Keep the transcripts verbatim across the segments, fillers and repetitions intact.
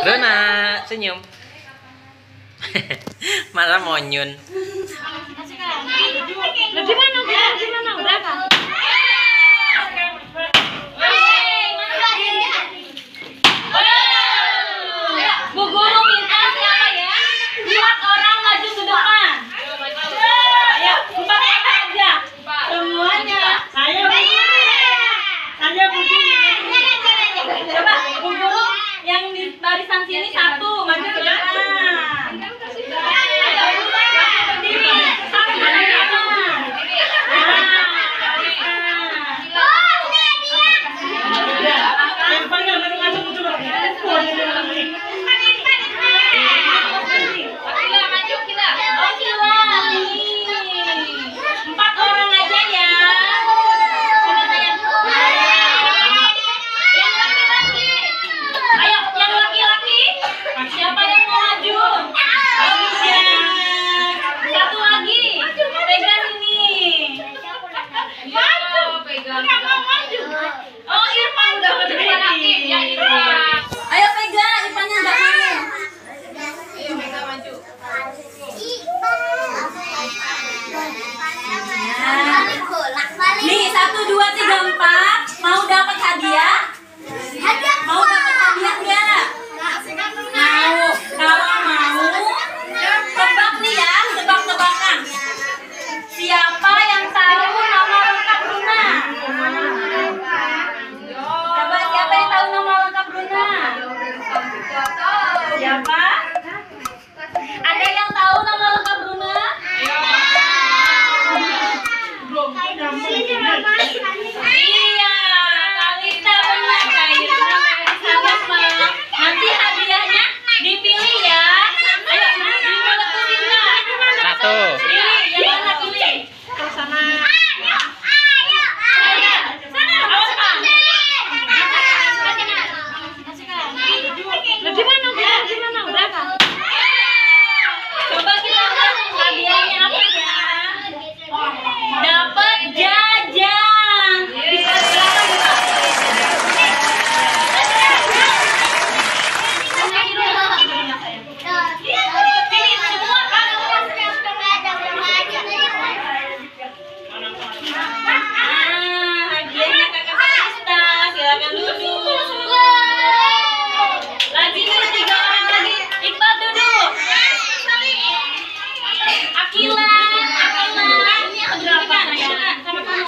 Luna, senyum. Malah monyun. Di mana? Di mana? Udah kan? Bu Guru minta siapa ya? Empat orang maju ke depan. Ayo, empat orang aja. Semuanya. Saya Bu Guru. Saya Bu Guru. Coba Bu Guru yang di barisan sini satu maju ke depan. Ayo, berdiri. Satu maju ke depan. Empat orang aja ya. Coba sayang. Yang laki-laki. Ayo, yang laki-laki. Siapa yang mau maju? Aja. Satu lagi. Pegang ini. Maju. Pegang. Oh, Irfan udah berdiri. Ya, Irfan. Ayo pegang, Irfannya enggak mau. Ayo pegang maju. Nih, satu, dua, tiga, empat. Mau dapat hadiah? Mau dapat hadiah enggak? Mau. Kalau mau, tebak nih ya, tebak-tebakan. Siapa yang tahu nama lengkap Bruna? Coba siapa yang tahu nama lengkap Bruna? Siapa? Ada yang tahu nama lengkap Bruna? Iya, Kalista benar kayaknya. Nanti hadiahnya dipilih ya. Ayo, dimeletusin lah. Satu. Pilih, yang mana pilih? Ke sana. Ayo, ayo, ayo. Sana, awas Pak. Di mana? Di mana? Udah kan? Coba kita lihat hadiahnya apa ya? Dapat jajan. Bisa berapa Pak? Pilih semua kan? Ah, hadiahnya Kakak Kalista. Silakan duduk. Lagi nih tiga orang lagi. Iqbal duduk. Akila, Akila. Berapa? Sama kamu.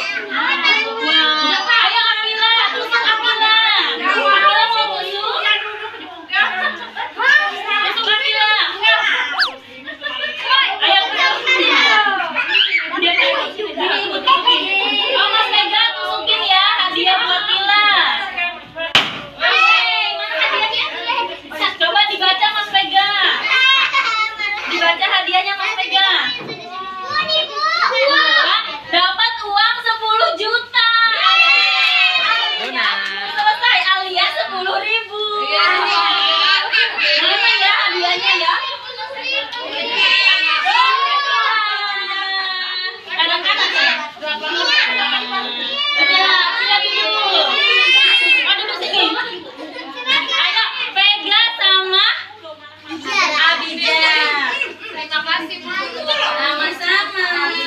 Wah, ayo Akila, tusuk Akila. Akila mau tusuk? Tusuk Akila. Ayo oh, Mas Mega tusukin ya, hadiah buat Kila. Hey, mana hadiahnya? Coba dibaca Mas Mega. Dibaca hadiahnya Mas Mega. Dapat uang sepuluh juta. Selesai alias sepuluh ribu. Mana ya hadiahnya ya? Kanan-kanan ya? Udah, siap dulu. Oh, duduk sini. Ayo, Vega sama Abijah. Terima kasih, Bu. Sama-sama.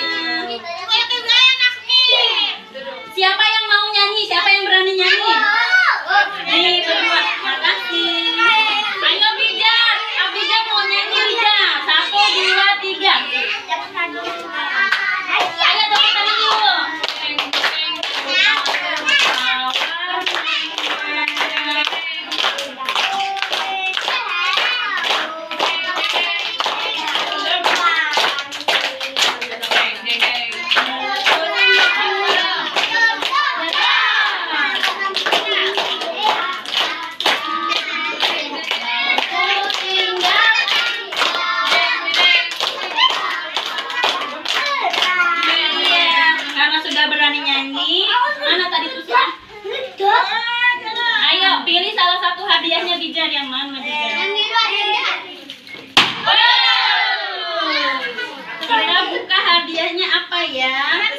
Siapa yang mau nyanyi? Siapa yang berani nyanyi? Nih, berdua. Makasih. Ayo, Bijak. Abijah mau nyanyi, Bijak. Satu, dua, tiga. Ayo, tepuk tangan dulu. pilih salah satu hadiahnya Bijar, yang mana Bijar? Yang biru hadiahnya. Wow. Kita buka hadiahnya apa ya?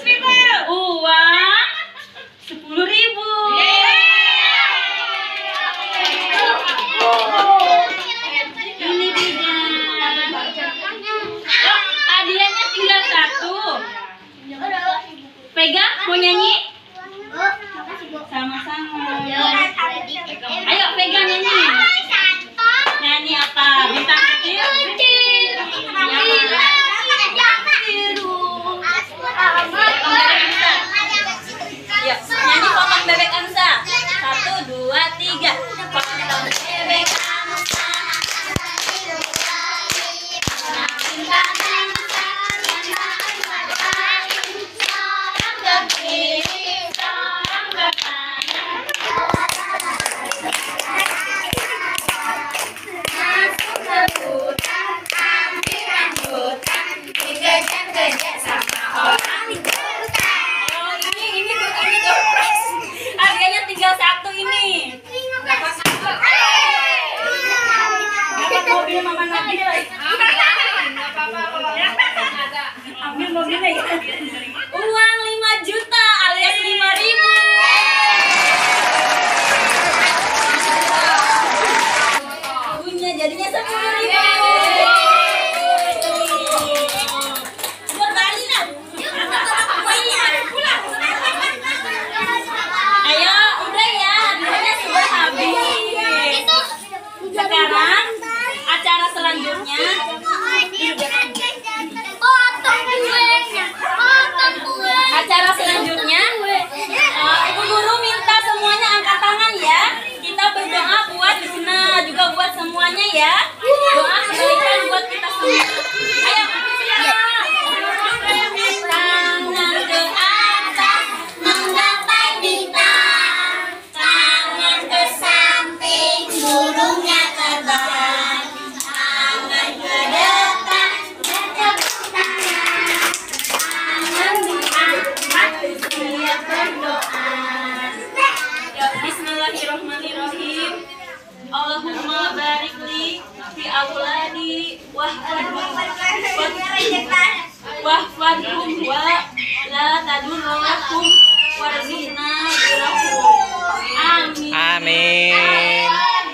Uang sepuluh ribu. mobil Mama Nabila. Ambil mobilnya ya. Uang lima juta alias lima ribu. Punya jadinya sepuluh ribu. Ayo, udah ya, hadiahnya sudah habis. Sekarang acara selanjutnya acara selanjutnya uh, Ibu Guru minta semuanya angkat tangan ya. Kita berdoa buat Luna juga buat semuanya ya. Doa kebaikan buat kita semua. Ayo tangan ke atas menggapai bintang, tangan ke samping burungnya terbang, tangan ke depan tepuk tangan, tangan diangkat siap berdoa. Ya, Bismillahirrahmanirrahim. Allahumma barik li fi auladi wahfadhum wahfadhum wa la tadurrahum warzuqna birahum. Amin. Amin.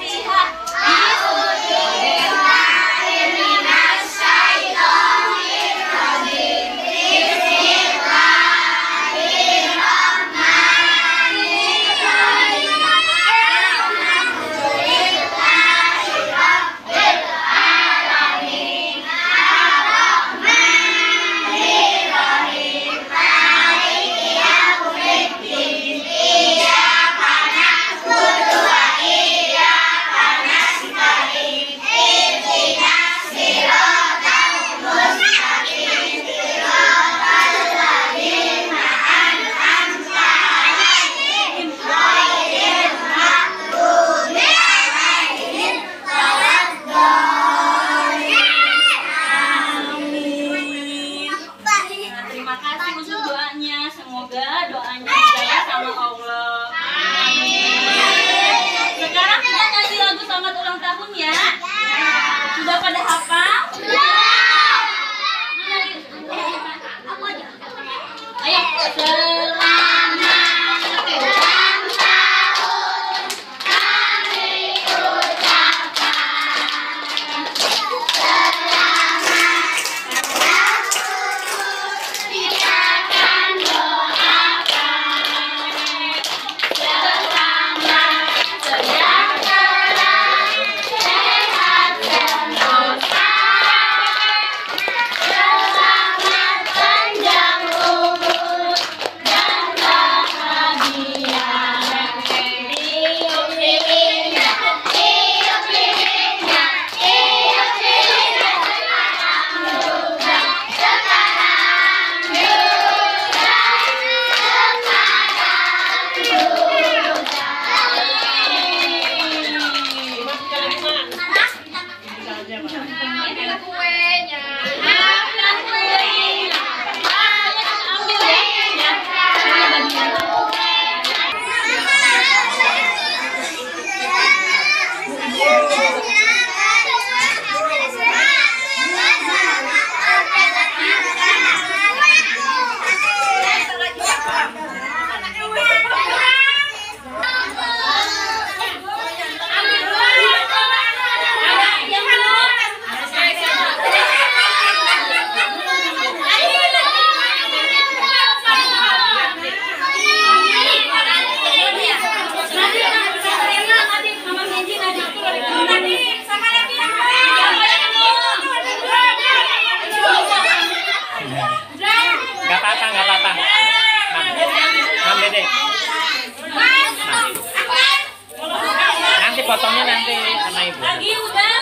potongnya nanti sama ibu. Lagi udah.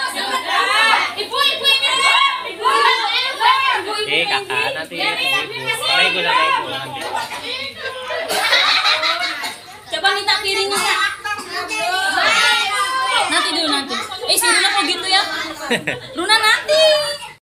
Ibu, ibu ini. Ibu. Oke, kakak nanti ibu. Sama ibu sama ibu nanti. Coba minta piringnya. Nanti dulu nanti. Eh, si Runa kok gitu ya? Runa nak?